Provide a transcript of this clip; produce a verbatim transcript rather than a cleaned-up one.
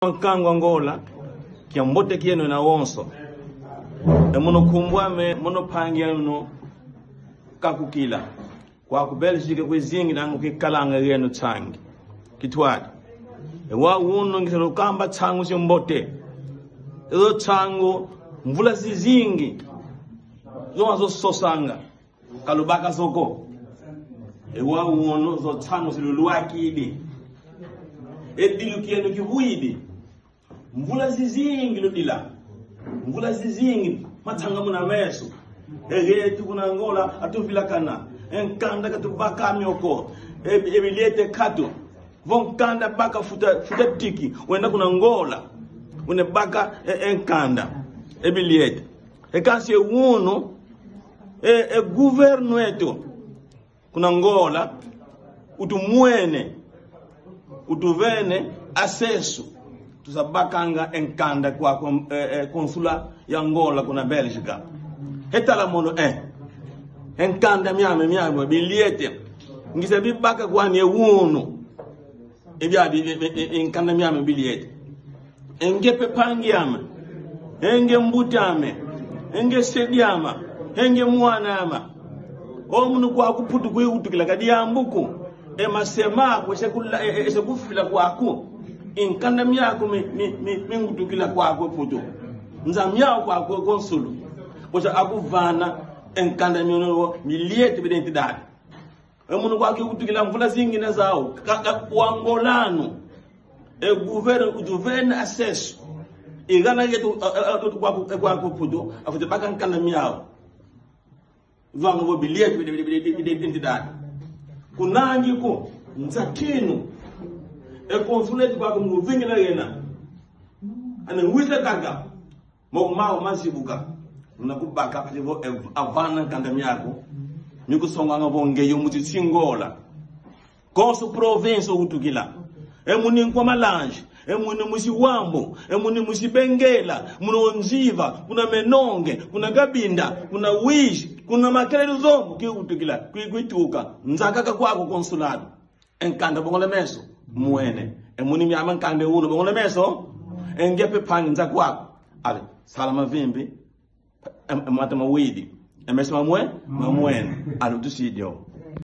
Kango Angola kia mbote kieno na wonso e mono kumbwame mono pangia no kakukila kwa kubelshike kwezingi nangu kikalanga yenu changi kitwadi e wa uno ngiselo kamba changu si mbote ezo changu mvula zizingi zo sosanga kalubaka soko e wa uno zo changu siluluaki idi e dilukieno kihuidi mvula zizingi lodila mvula zizingi matanga muna meso egetu kuna Angola atufila kana enkanda katubaka myoko ebilete kato vonkanda baka futa futa tiki wenda kuna Angola une baka enkanda ebilete ekansi uno e e governo eto kuna Angola utumwene utuvene acesso tusabakanga enkanda kwa eh, konsula ya Angola kuna Belgica hetala mono eh enkanda myame myame biliete ngise bibaka kwa ne wuno ebya enkanda myame biliete engepe pangiama enge mbutame enge sediama enge mwanama omunu kwa kuputu kwe utukila kadi yambuku e masema kwese kula ese kufila kwako inkanda myako mi mi mi ngutukila kwako puto nzamyao kwako konsulu kwesa akuvana enkanda myono miliete bidentidade emuntu kwake kutukila mvula zingine zao kaka wangolano e gouverne gouverne access igana yetu kwako kwako puto afute baka nkanda myao vango bo biliete bidentidade kunangi ko nzakino e consulate kwa kumuvingila yena ana wisa kaka mo mao masibuka unakubaka palivo avana kandami yako mikusonga ngabonge yo mutsingola konso province utukila emuni kwa malange emuni musiwambo emuni musibengela muno nziva kuna menonge kuna gabinda kuna wish kuna makelelo zombo ki utukila kwituka nzakaka kwako consulado enkanda bongole meso muene emuni myama nkande uno bongole meso engepe pangi nzakwako ale salama vimbi emata mawidi emesema mwe mwene alutusidio